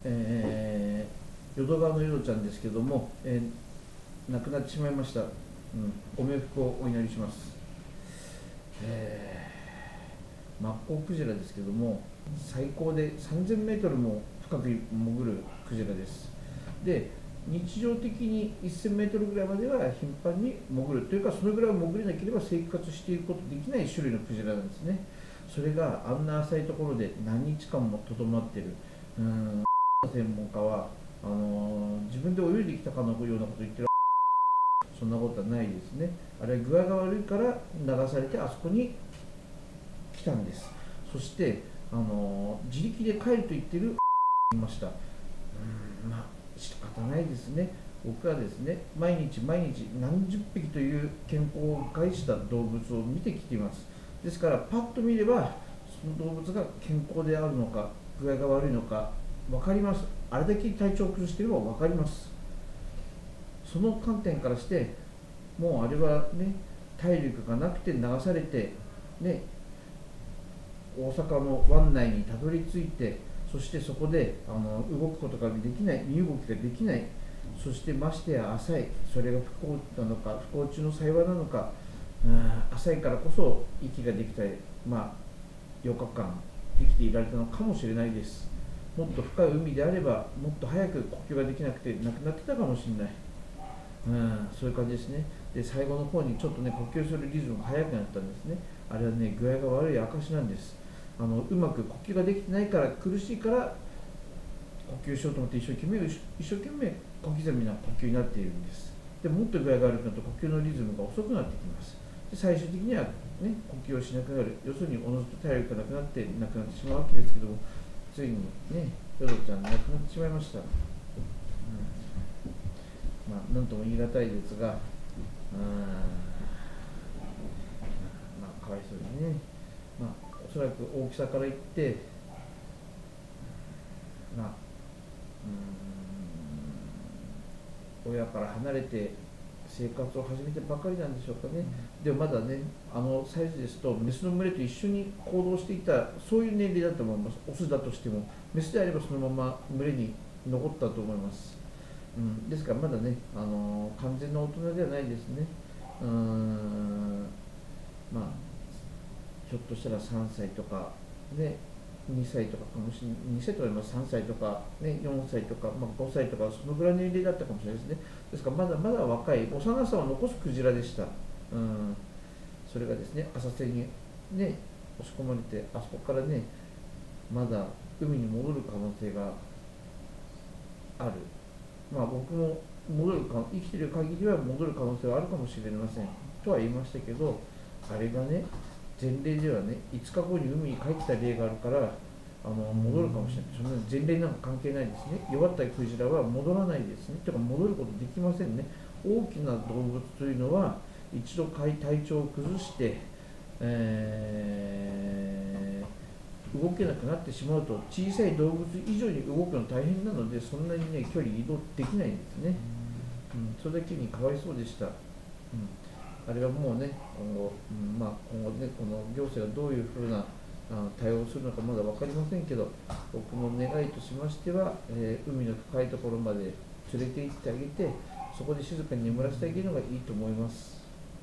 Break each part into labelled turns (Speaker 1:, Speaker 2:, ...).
Speaker 1: 淀川の淀ちゃんですけども、亡くなってしまいました。ご冥福をお祈りします。マッコウクジラですけども、最高で3000メートルも深く潜るクジラです。で、日常的に1000メートルぐらいまでは頻繁に潜るというか、それぐらい潜れなければ生活していくことできない種類のクジラなんですね。それがあんな浅いところで何日間もとどまっている。専門家は自分で泳いできたかのようなことを言ってる。そんなことはないですね。あれは具合が悪いから流されてあそこに来たんです。そして自力で帰ると言ってるいました。まあ仕方ないですね。僕はですね、毎日何十匹という健康を害した動物を見てきています。ですからパッと見ればその動物が健康であるのか具合が悪いのか分かります。あれだけ体調を崩していれば分かります。その観点からして、もうあれはね、体力がなくて流されて、ね、大阪の湾内にたどり着いて、そしてそこで動くことができない、身動きができない、そしてましてや浅い、それが不幸なのか、不幸中の幸いなのか、浅いからこそ息ができたり、8日間生きていられたのかもしれないです。もっと深い海であれば、もっと早く呼吸ができなくて亡くなってたかもしれない。そういう感じですね。で、最後の方にちょっとね、呼吸するリズムが速くなったんですね。あれはね、具合が悪い証なんです。うまく呼吸ができてないから、苦しいから呼吸しようと思って一生懸命小刻みな呼吸になっているんです。でもっと具合が悪くなると呼吸のリズムが遅くなってきます。で、最終的には、ね、呼吸をしなくなる、要するにおのずと体力がなくなって亡くなってしまうわけですけども、ついにね、ヨドちゃん亡くなってしまいました。なんとも言い難いですが、かわいそうですね。おそらく大きさから言って、親から離れて生活を始めてばかりなんでしょうかね。でもまだね、サイズですとメスの群れと一緒に行動していた、そういう年齢だと思います。オスだとしても、メスであればそのまま群れに残ったと思います。ですからまだね、完全な大人ではないですね。ひょっとしたら3歳とか、ね、2歳とかかもしれない、2歳とか3歳とか、ね、4歳とか、5歳とか、そのぐらいの年齢だったかもしれないですね。ですからまだまだ若い、幼さを残すクジラでした。それがですね、浅瀬に、ね、押し込まれて、あそこからね、まだ海に戻る可能性がある。僕も生きている限りは戻る可能性はあるかもしれませんとは言いましたけど、あれがね、前例ではね、5日後に海に帰ってた例があるから戻るかもしれない。そんな前例なんか関係ないですね。弱ったクジラは戻らないですね。とか戻ることできませんね。大きな動物というのは一度体調を崩して、動けなくなってしまうと小さい動物以上に動くの大変なので、そんなにね距離移動できないんですね。それだけにかわいそうでした。あれはもうね、今後ね、この行政がどういうふうな対応をするのかまだ分かりませんけど、僕の願いとしましては、海の深いところまで連れて行ってあげて、そこで静かに眠らせてあげるのがいいと思います。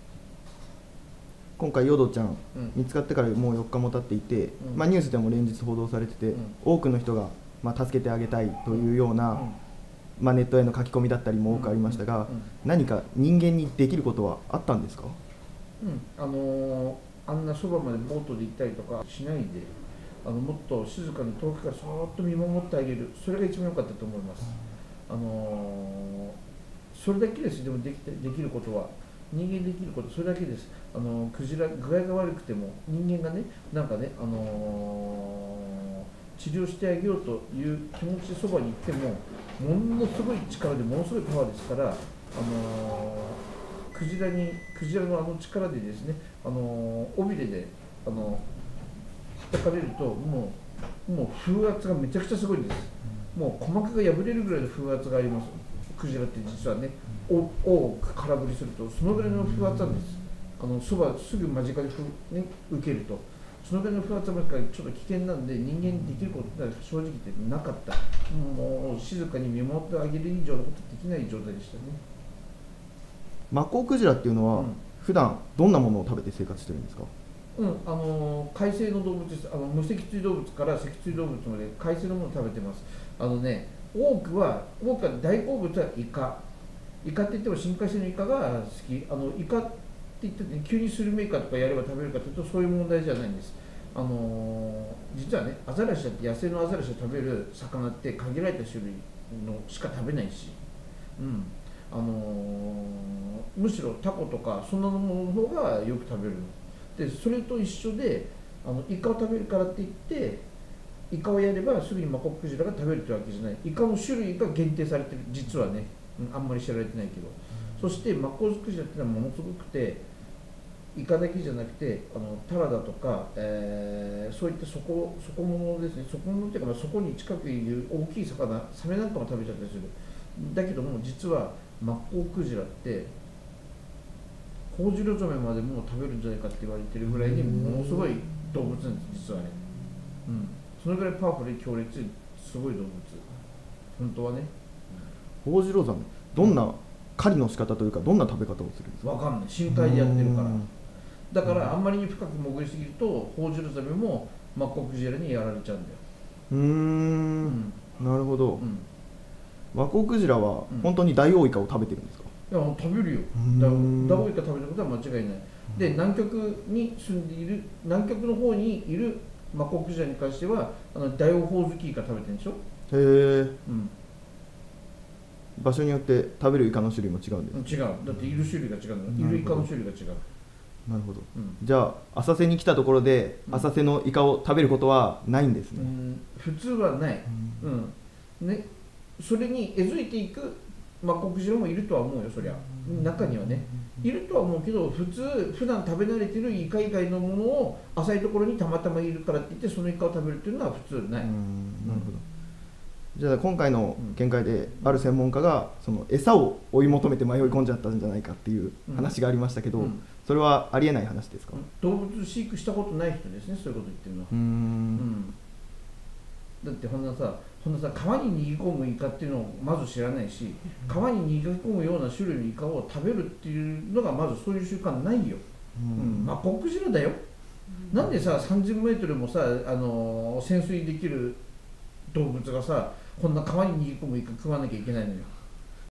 Speaker 2: 今回ヨドちゃん、見つかってからもう4日も経っていて、ニュースでも連日報道されてて、多くの人が、助けてあげたいというような、ネットへの書き込みだったりも多くありましたが、何か人間にできることはあったんですか？
Speaker 1: あんなそばまでボートで行ったりとかしないで、もっと静かに遠くからそーっと見守ってあげる、それが一番良かったと思います。それだけです。でもできることは、人間できることそれだけです。クジラ具合が悪くても人間がね、治療してあげようという気持ちでそばに行っても、ものすごい力でものすごいパワーですから、クジラの力でですね、尾びれで叩かれるともう風圧がめちゃくちゃすごいんです。もう鼓膜が破れるぐらいの風圧があります。クジラって実はね、尾を空振りするとそのぐらいの風圧なんです。そばすぐ間近で、受けるとそのぐらいの風圧はちょっと危険なんで、人間にできることは正直言ってなかった。もう静かに見守ってあげる以上のことできない状態でしたね。
Speaker 2: マッコウクジラっていうのは、普段どんなものを食べて生活してるんですか？
Speaker 1: 海生の動物です。無脊椎動物から脊椎動物まで海生のものを食べてます。多くは大好物はイカって言っても深海性のイカが好き。イカって言って、ね、急にスルメイカとかやれば食べるかというとそういう問題じゃないんです。実はね、アザラシだって野生のアザラシを食べる魚って限られた種類のしか食べないし、むしろタコとかそんなものの方がよく食べるので、それと一緒でイカを食べるからって言ってイカをやればすぐにマッコウクジラが食べるというわけじゃない。イカの種類が限定されてる、実はね、あんまり知られてないけど、そしてマッコウクジラっていうのはものすごくて、イカだけじゃなくてタラだとか、そういった底物ですね、底物っていうか、そこに近くいる大きい魚、サメなんかも食べちゃったりする。だけども実はマッコウクジラってホウジロザメまでもう食べるんじゃないかって言われてるぐらいにものすごい動物なんです、実はね。そのぐらいパワフルで強烈ですごい動物、本当はね。
Speaker 2: ホウジロザメ、どんな狩りの仕方というか、どんな食べ方をするんですか？
Speaker 1: わかんない、深海でやってるから。だからあんまりに深く潜りすぎるとホウジロザメもマッコウクジラにやられちゃうんだよ。
Speaker 2: なるほど。マッコウクジラは本当にダイオウイカを食べてるんですか？
Speaker 1: いや、食べるよ。ダイオウイカ食べることは間違いない。で、南極に住んでいる、南極の方にいるマッコウクジラに関してはダイオウホウズキイカ食べてるんでしょ。
Speaker 2: へえ。場所によって食べるイカの種類も違うんです。
Speaker 1: 違う。だっている種類が違うの。いるイカの種類が違う。
Speaker 2: なるほど。じゃあ浅瀬に来たところで浅瀬のイカを食べることはないんですね。
Speaker 1: 普通はない。ね、それにえずいていくマッコウクジラもいるとは思うよ、そりゃ。中にはね、いるとは思うけど、普段食べ慣れてるイカ以外のものを浅いところにたまたまいるからって言ってそのイカを食べるっていうのは普通ない。
Speaker 2: なるほど。じゃあ今回の見解である専門家がその餌を追い求めて迷い込んじゃったんじゃないかっていう話がありましたけど、それはありえない話ですか？
Speaker 1: 動物飼育したことない人ですね、そういうこと言ってるのは。だってこんなさ川に逃げ込むイカっていうのをまず知らないし、川に逃げ込むような種類のイカを食べるっていうのがまずそういう習慣ないよ。マッコウクジラだよ。なんでさ30メートルもさ潜水できる動物がさこんな川に逃げ込むイカ食わなきゃいけないのよ。